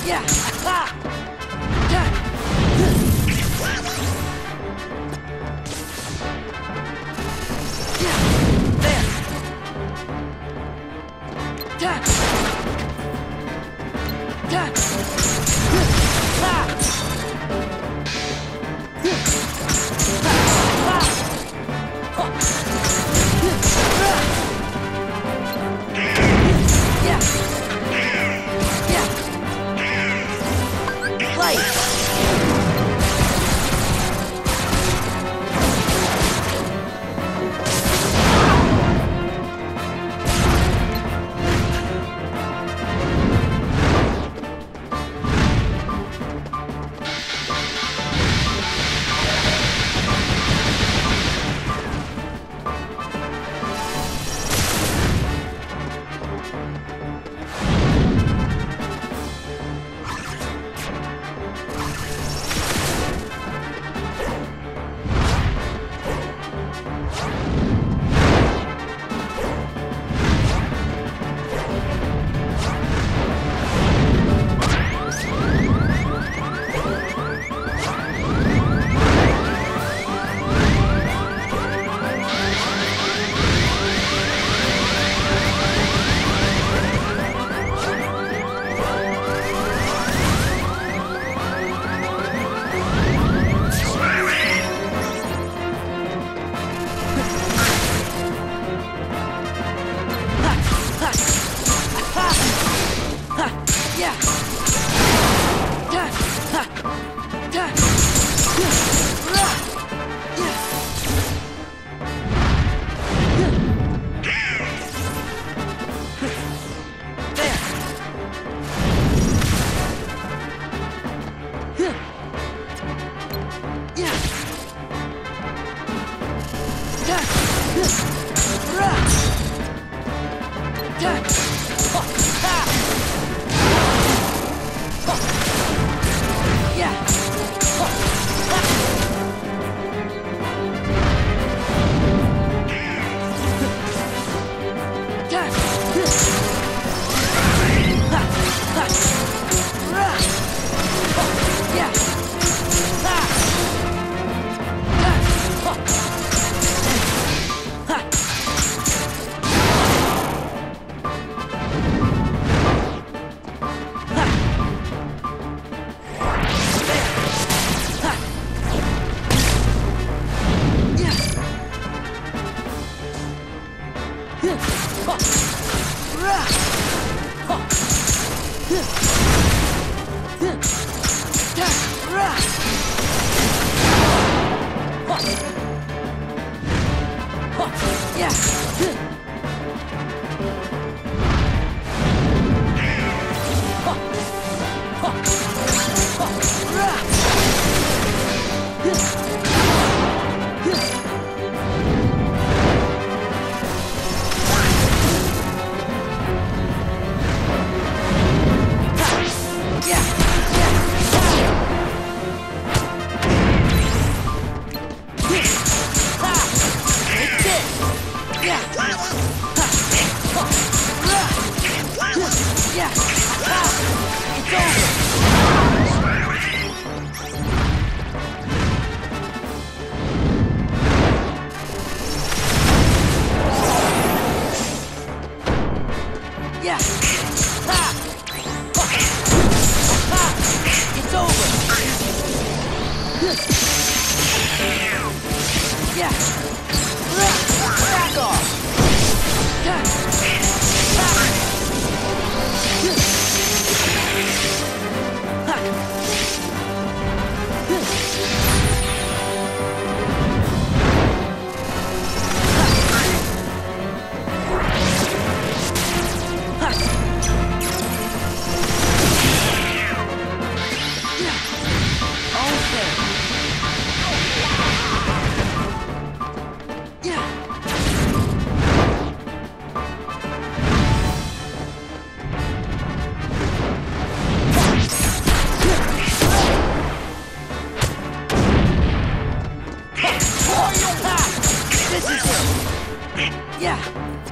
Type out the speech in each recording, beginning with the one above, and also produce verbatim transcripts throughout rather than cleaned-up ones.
Yeah! Ha! Yeah!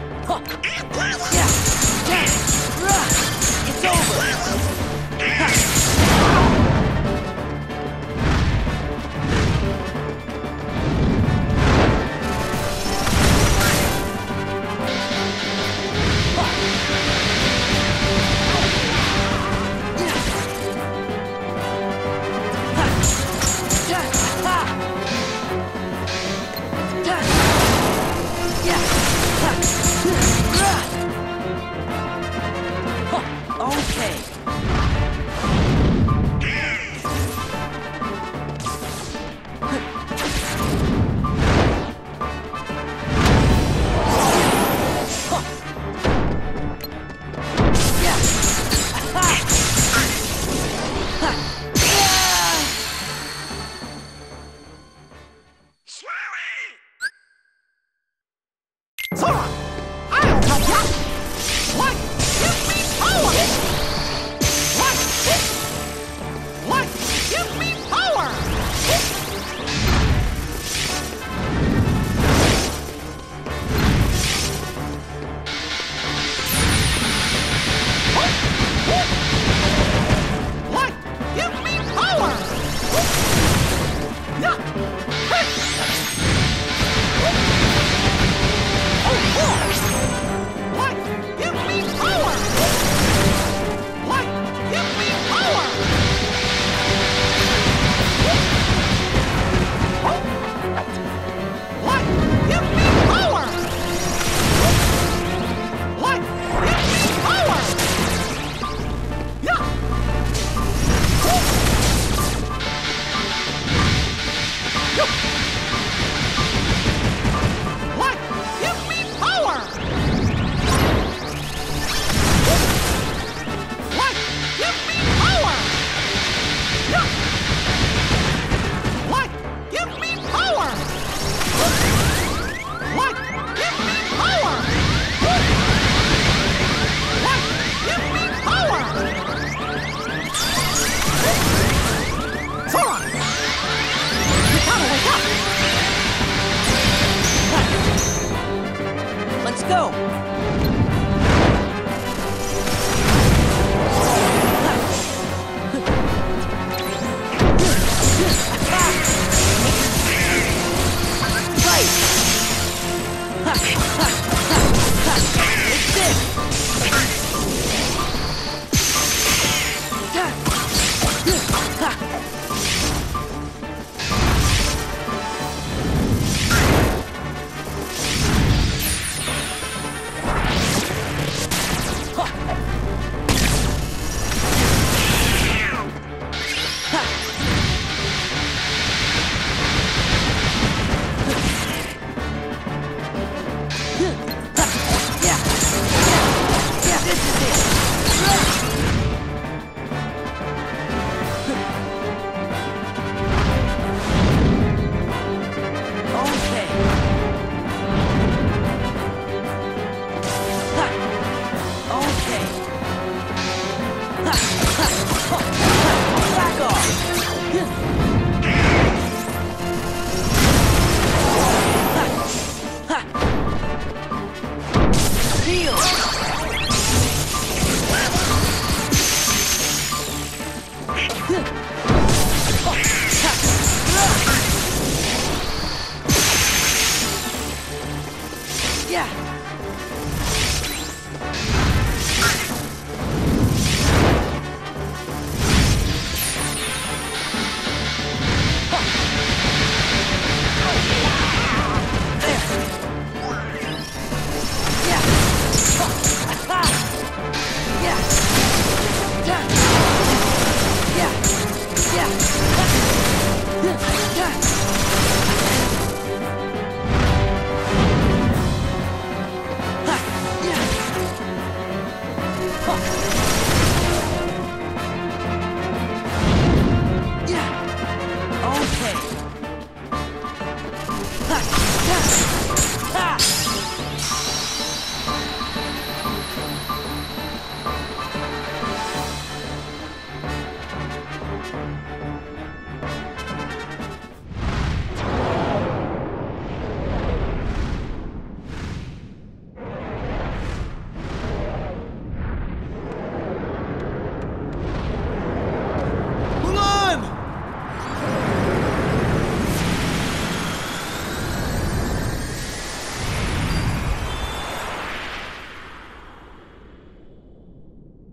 Yeah. Yeah. Yeah. It's over. Ha.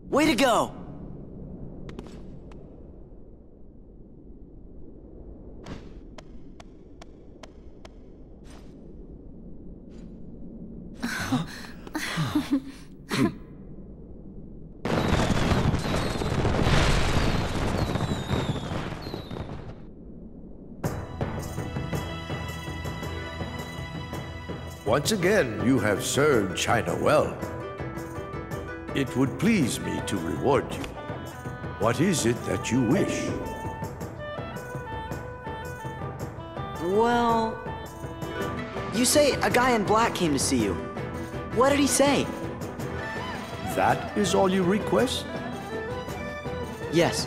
Way to go! Once again, you have served China well. It would please me to reward you. What is it that you wish? Well... You say a guy in black came to see you. What did he say? That is all you request? Yes.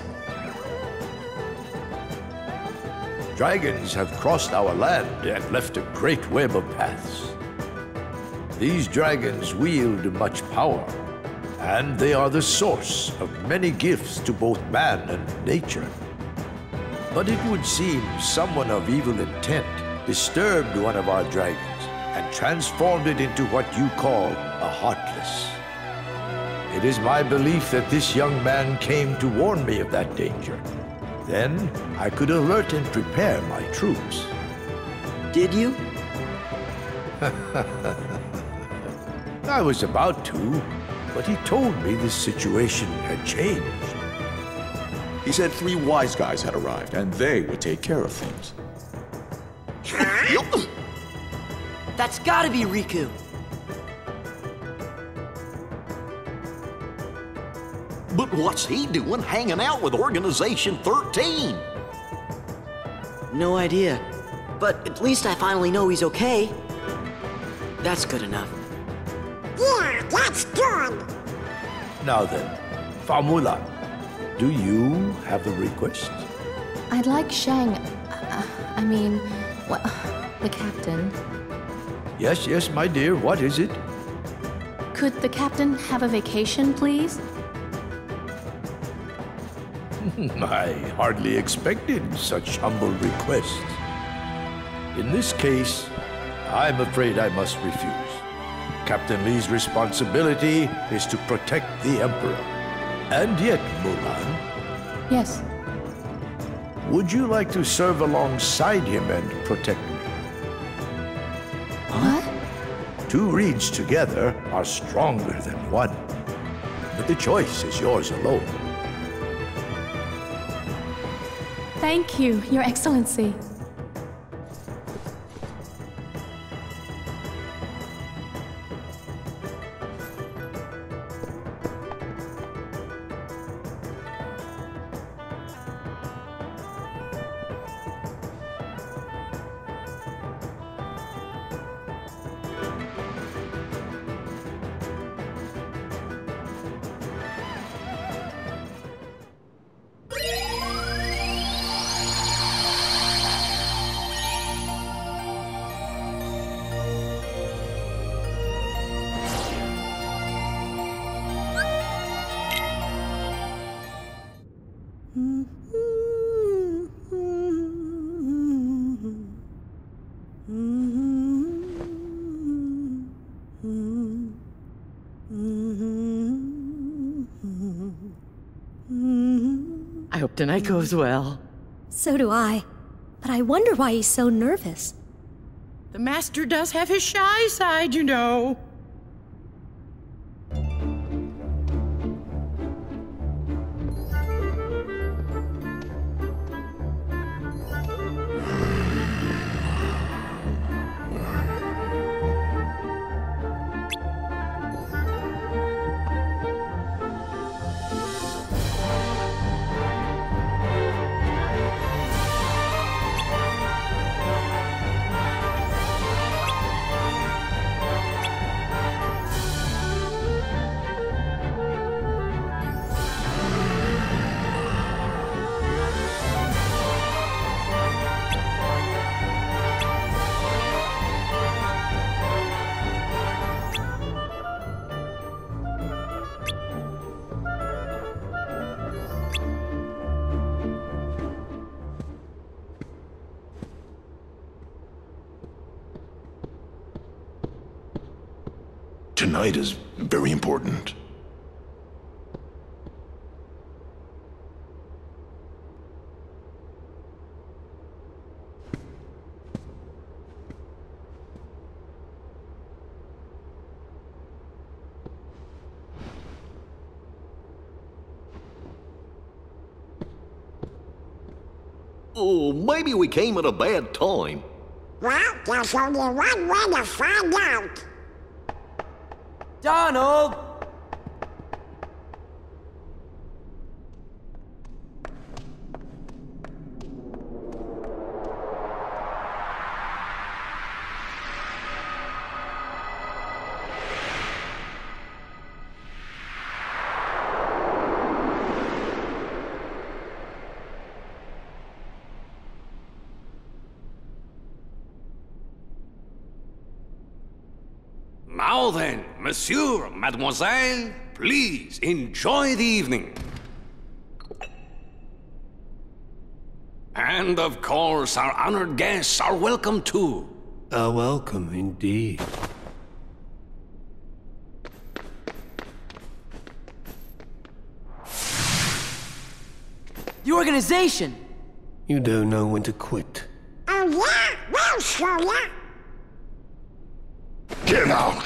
Dragons have crossed our land and left a great web of paths. These dragons wield much power, and they are the source of many gifts to both man and nature. But it would seem someone of evil intent disturbed one of our dragons and transformed it into what you call a Heartless. It is my belief that this young man came to warn me of that danger. Then I could alert and prepare my troops. Did you? I was about to, but he told me this situation had changed. He said three wise guys had arrived, and they would take care of things. That's gotta be Riku. But what's he doing hanging out with Organization thirteen? No idea. But at least I finally know he's okay. That's good enough. Yeah, that's good. Now then, Famula, do you have a request? I'd like Shang... Uh, I mean, well, the captain. Yes, yes, my dear, what is it? Could the captain have a vacation, please? I hardly expected such humble requests. In this case, I'm afraid I must refuse. Captain Li's responsibility is to protect the Emperor. And yet, Mulan, Yes. would you like to serve alongside him and protect me? What? Two reeds together are stronger than one. But the choice is yours alone. Thank you, Your Excellency. I hope tonight goes well. So do I. But I wonder why he's so nervous. The master does have his shy side, you know. Tonight is very important. Oh, maybe we came at a bad time. Well, there's only one way to find out. Donald! Now then, monsieur, mademoiselle, please enjoy the evening. And of course, our honored guests are welcome too. A welcome indeed. The organization! You don't know when to quit. Oh yeah? We'll show ya! Get out!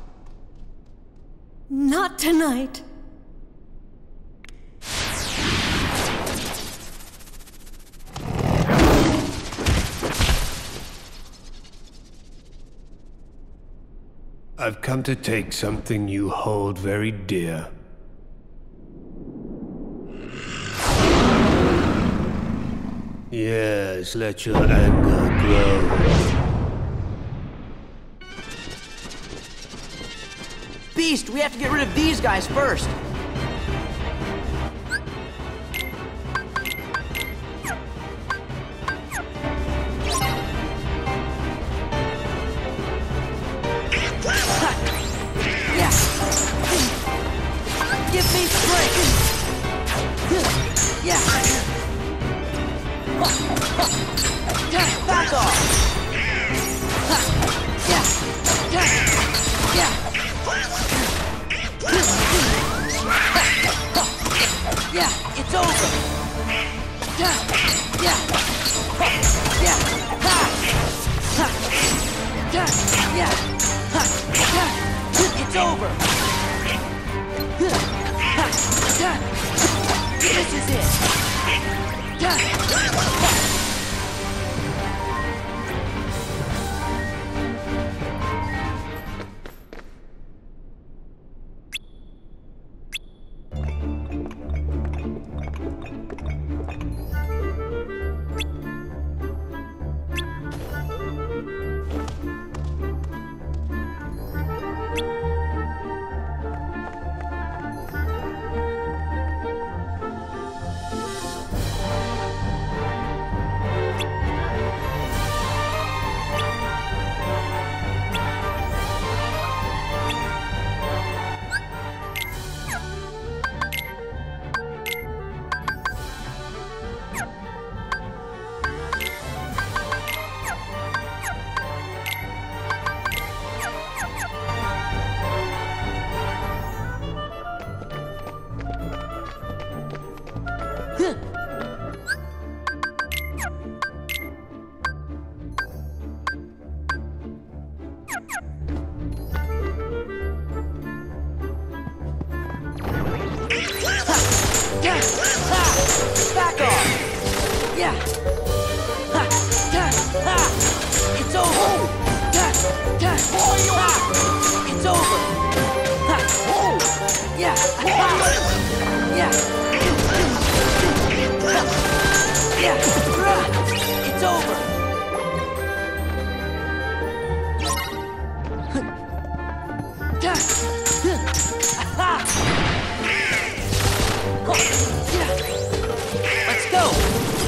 Not tonight. I've come to take something you hold very dear. Yes, let your anger grow. Beast, we have to get rid of these guys first. Yeah. Give me strength. Yeah. Back off. Yeah. Yeah. Yeah, it's over. Yeah, yeah, yeah, ha, yeah, yeah, it's over. This is it. Yeah. Back off! Yeah! Ha! Yeah! Ha! It's over! Yeah! Yeah! Ha! It's over! Ha! Yeah! Ha! Yeah! Yeah! It's over! Yeah! Ha! Let's go!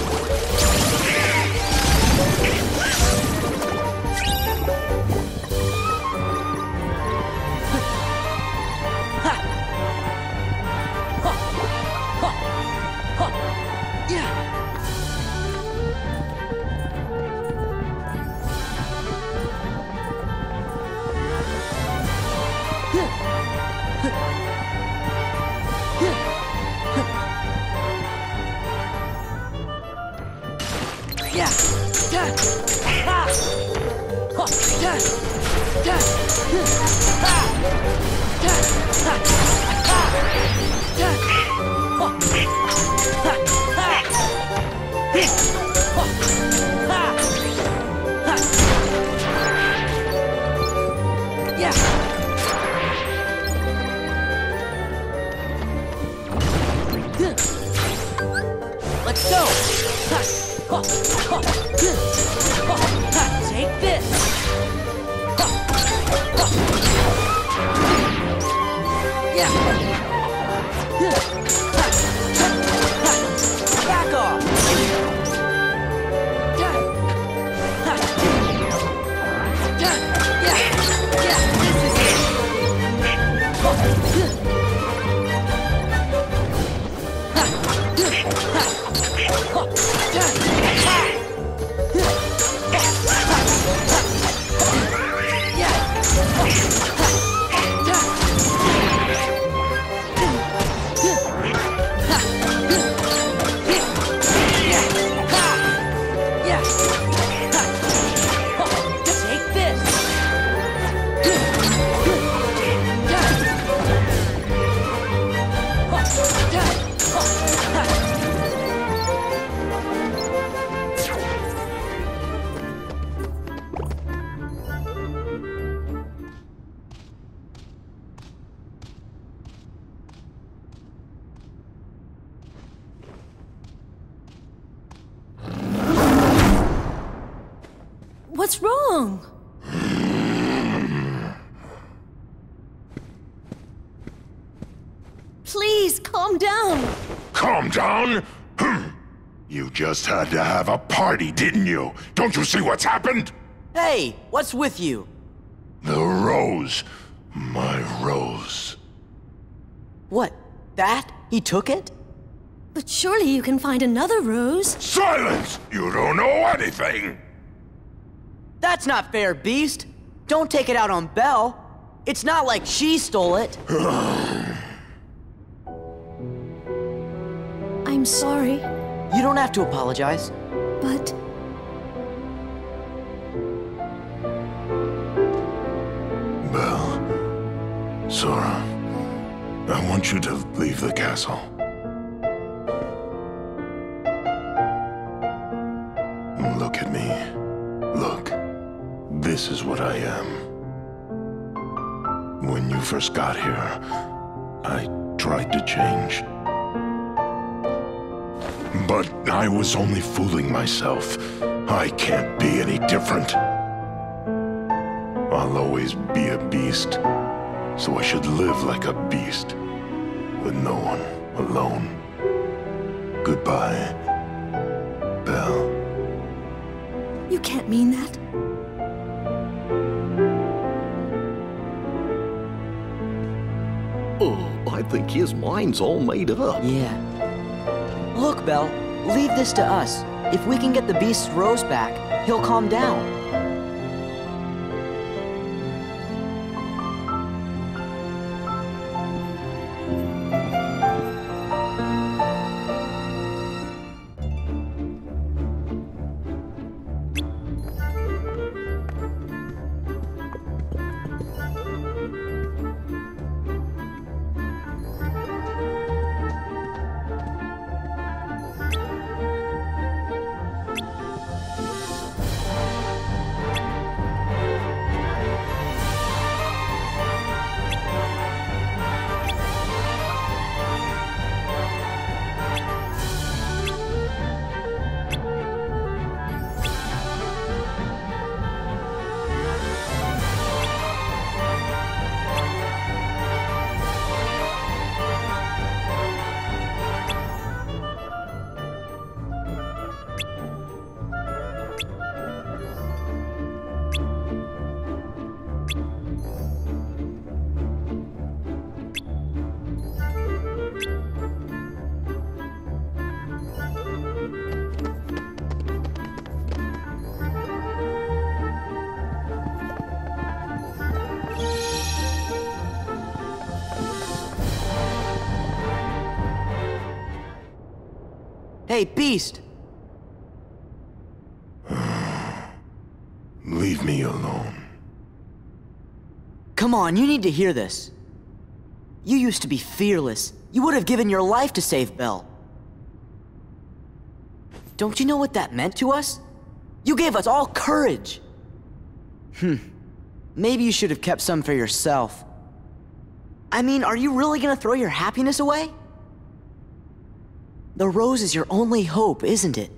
Yeah. Yeah. Ha. Ha. Yeah. Yeah. Ha. Yeah. Ha. Ha. Yeah. Ha. Ha. Ha. Back off! What's wrong? Please, calm down. Calm down? You just had to have a party, didn't you? Don't you see what's happened? Hey, what's with you? The rose. My rose. What? That? He took it? But surely you can find another rose. Silence! You don't know anything! That's not fair, Beast. Don't take it out on Belle. It's not like she stole it. I'm sorry. You don't have to apologize. But... Belle, Sora, I want you to leave the castle. Look at me. Look. This is what I am. When you first got here, I tried to change. But I was only fooling myself. I can't be any different. I'll always be a beast, so I should live like a beast, with no one, alone. Goodbye, Belle. You can't mean that. Oh, I think his mind's all made up. Yeah. Look, Belle, leave this to us. If we can get the Beast's rose back, he'll calm down. Hey, Beast! Leave me alone. Come on, you need to hear this. You used to be fearless. You would have given your life to save Belle. Don't you know what that meant to us? You gave us all courage. Hmm. Maybe you should have kept some for yourself. I mean, are you really gonna throw your happiness away? The rose is your only hope, isn't it?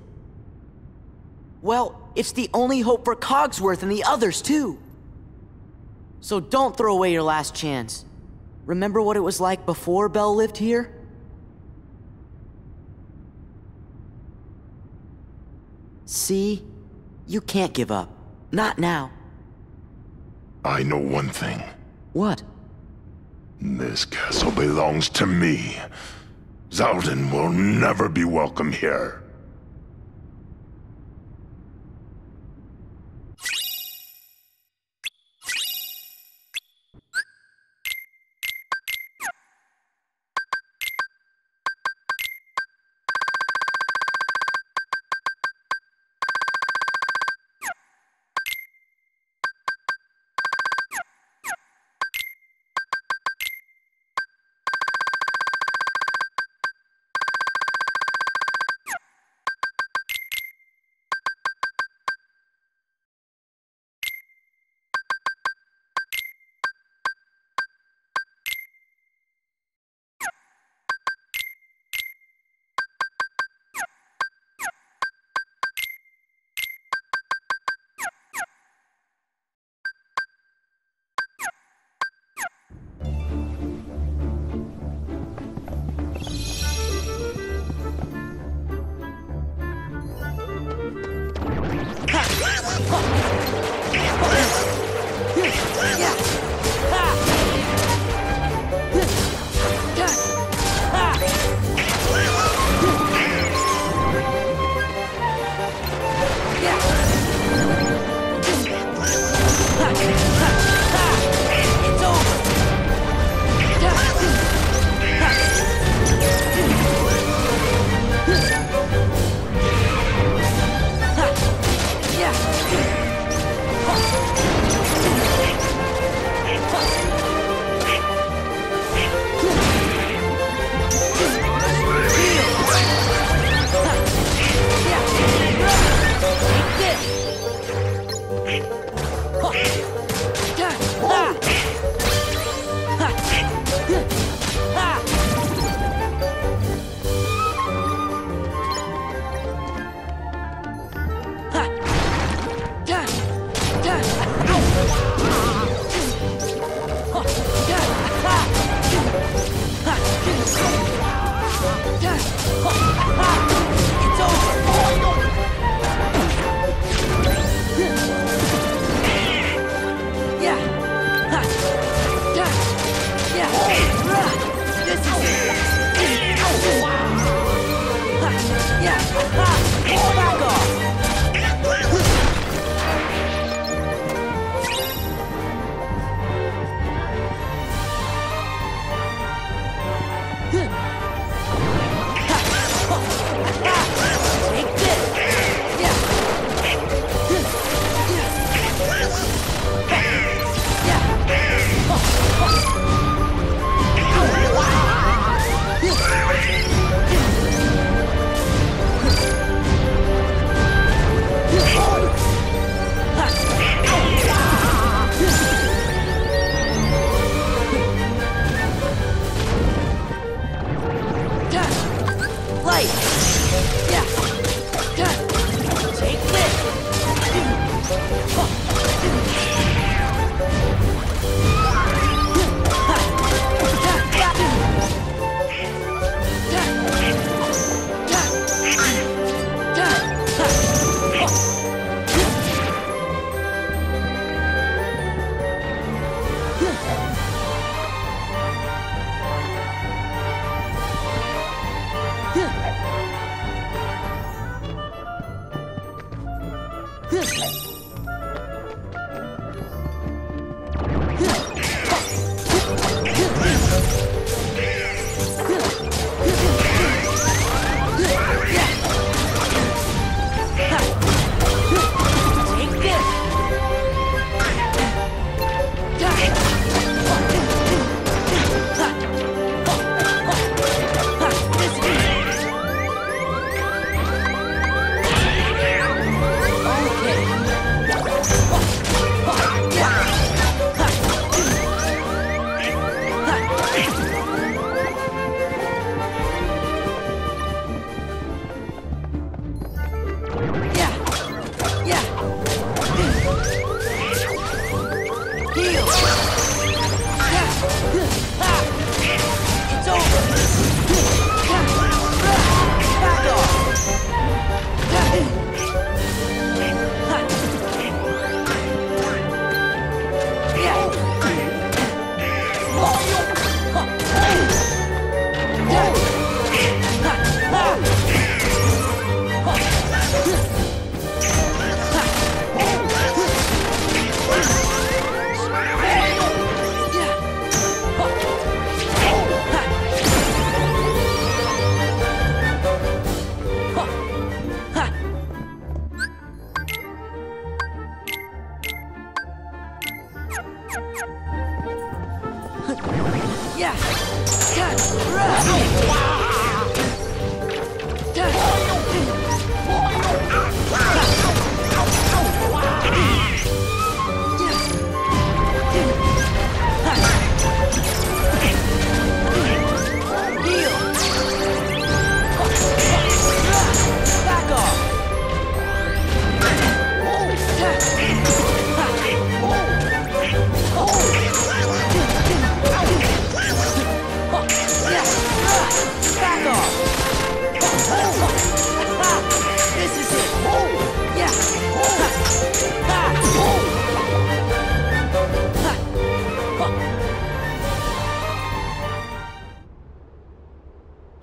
Well, it's the only hope for Cogsworth and the others, too. So don't throw away your last chance. Remember what it was like before Belle lived here? See? You can't give up. Not now. I know one thing. What? This castle belongs to me. Xaldin will never be welcome here.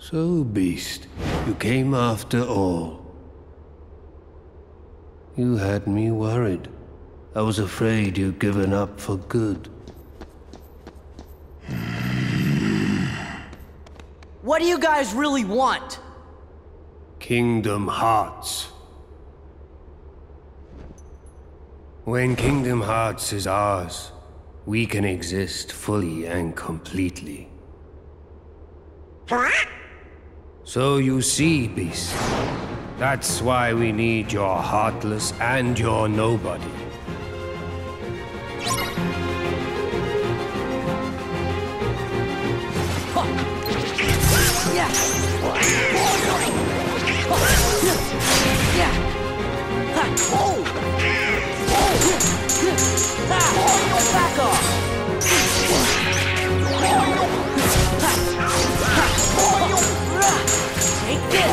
So, Beast, you came after all. You had me worried. I was afraid you'd given up for good. What do you guys really want? Kingdom Hearts. When Kingdom Hearts is ours, we can exist fully and completely. So you see, Beast, that's why we need your Heartless and your Nobody. Yeah. Yeah. Oh. Back off. Take this.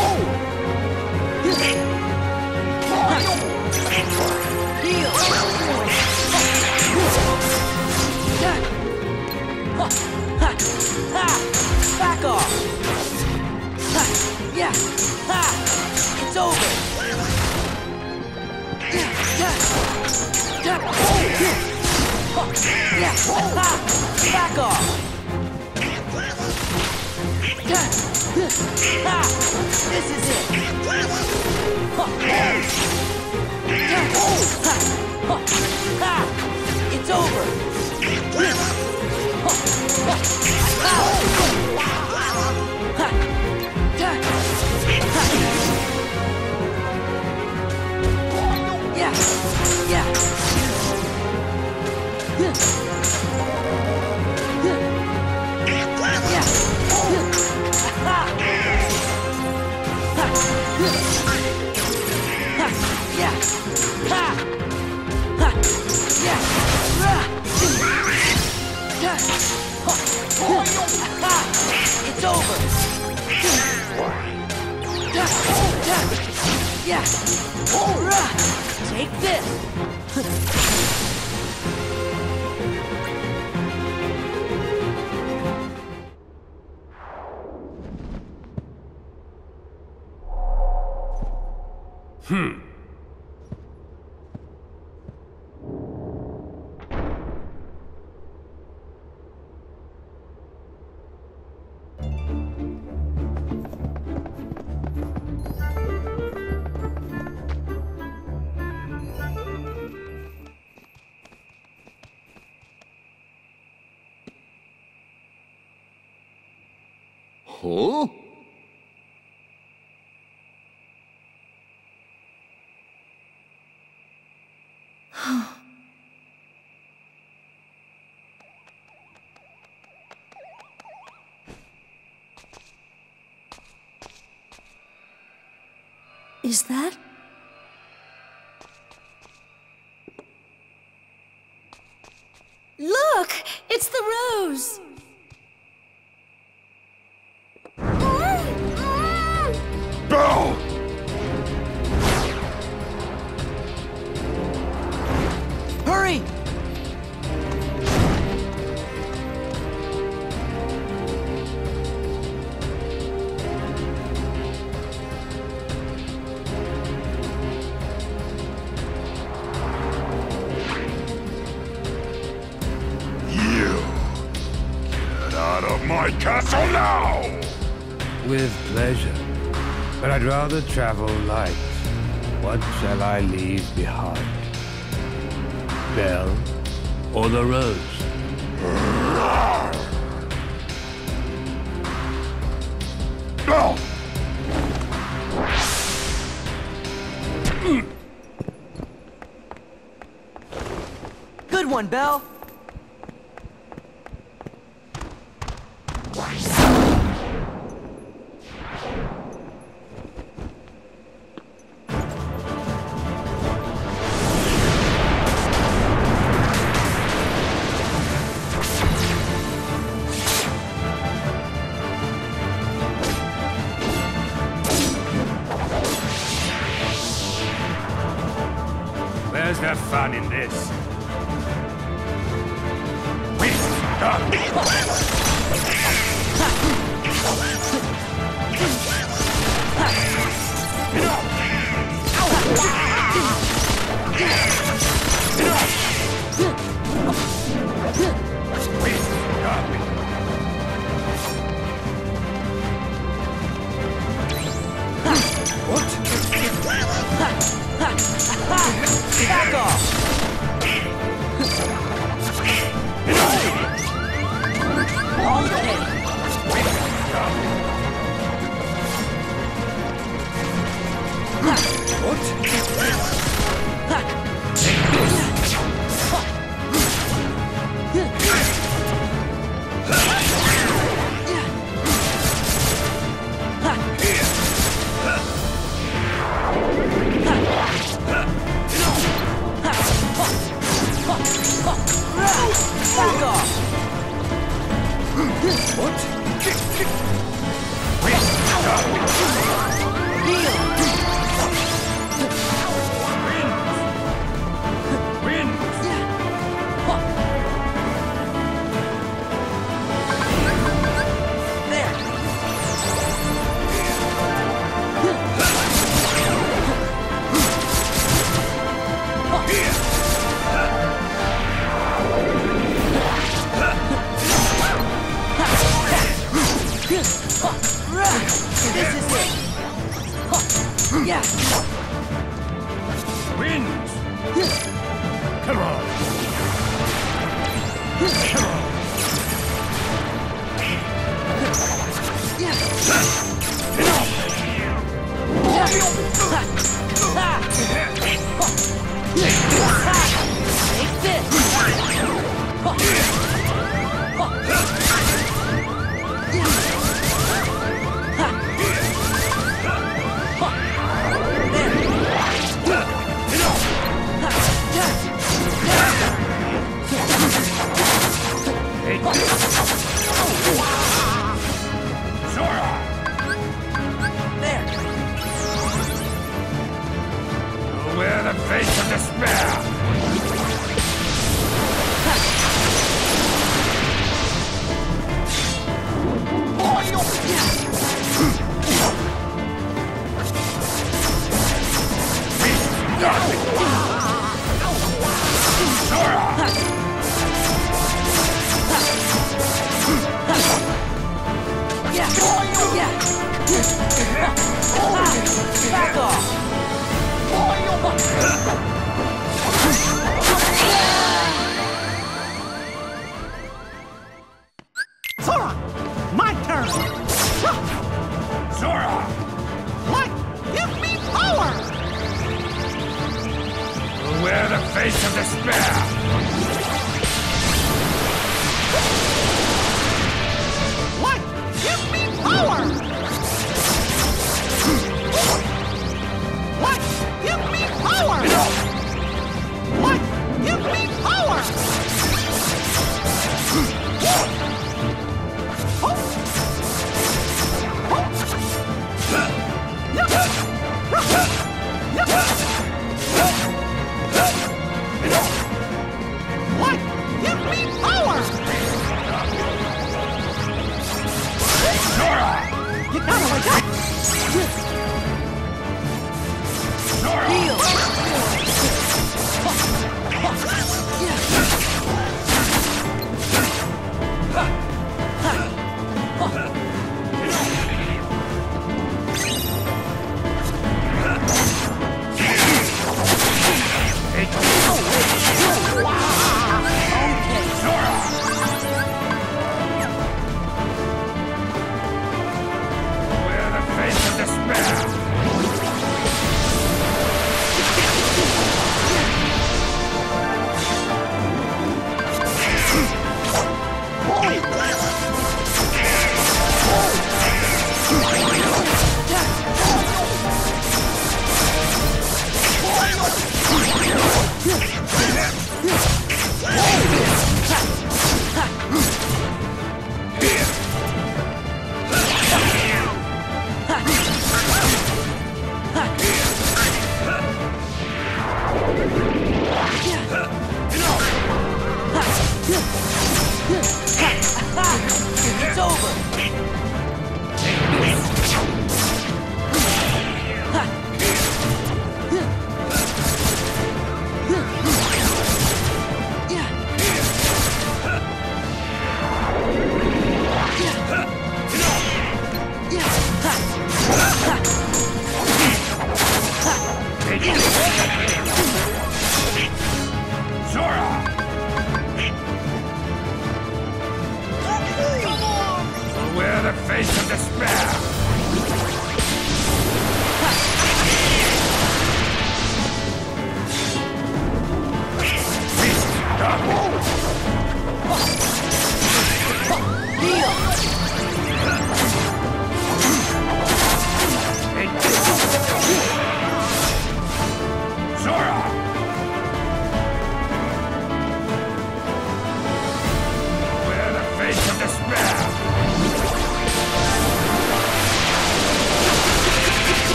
Heal. Back off. Yeah. It's over. Yeah. Back off. This is it. It's over. Yeah. Yeah. It's over. Yeah. Take this. Hmm. Huh? Is that? Look! It's the rose! Belle! Hurry! Out of my castle now! With pleasure. But I'd rather travel light. What shall I leave behind? Belle or the rose? Belle! Good one, Belle. Where's the fun in this?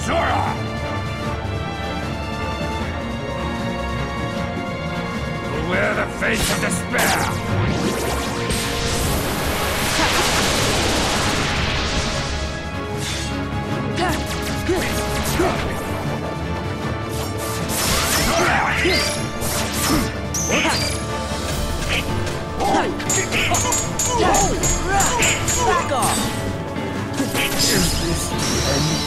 Asura! You'll wear the face of despair! Back off! Is this the end?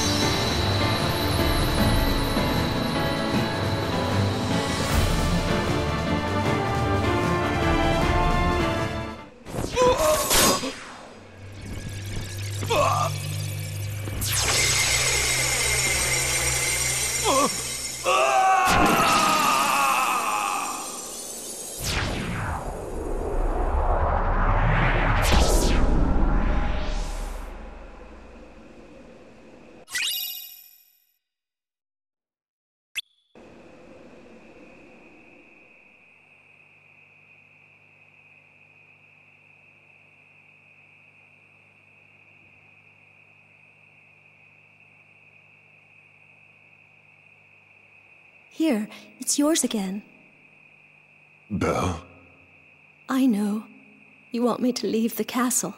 Here, it's yours again. Belle? I know. You want me to leave the castle.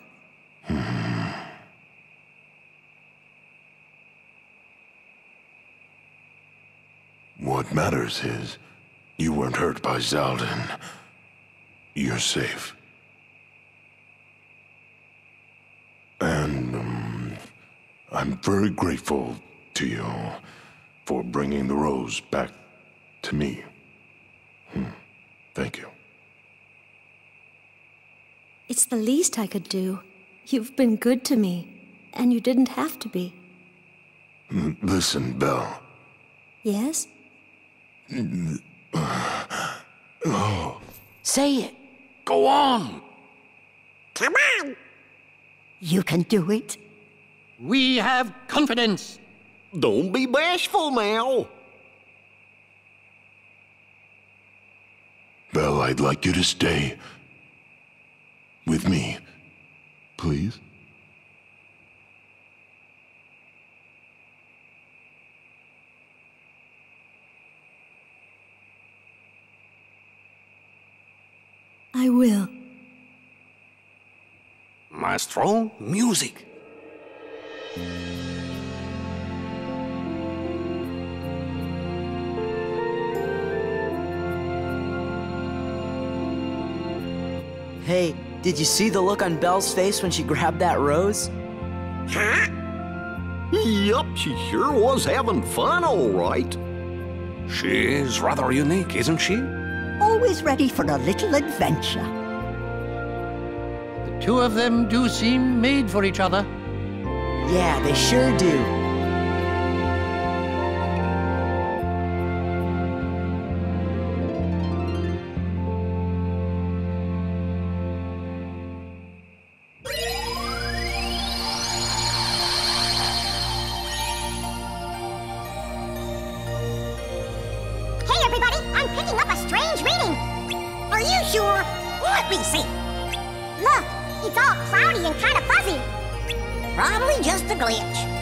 What matters is, you weren't hurt by Xaldin. You're safe. And, um, I'm very grateful to you for bringing the rose back to me. Hmm. Thank you. It's the least I could do. You've been good to me, and you didn't have to be. L- listen, Belle. Yes? Oh. Say it. Go on! Come on! You can do it. We have confidence. Don't be bashful now. Belle, I'd like you to stay with me, please. I will. Maestro, music. Hey, did you see the look on Belle's face when she grabbed that rose? Huh? Yup, she sure was having fun, all right. She is rather unique, isn't she? Always ready for a little adventure. The two of them do seem made for each other. Yeah, they sure do. Let me see. Look, it's all cloudy and kind of fuzzy. Probably just a glitch.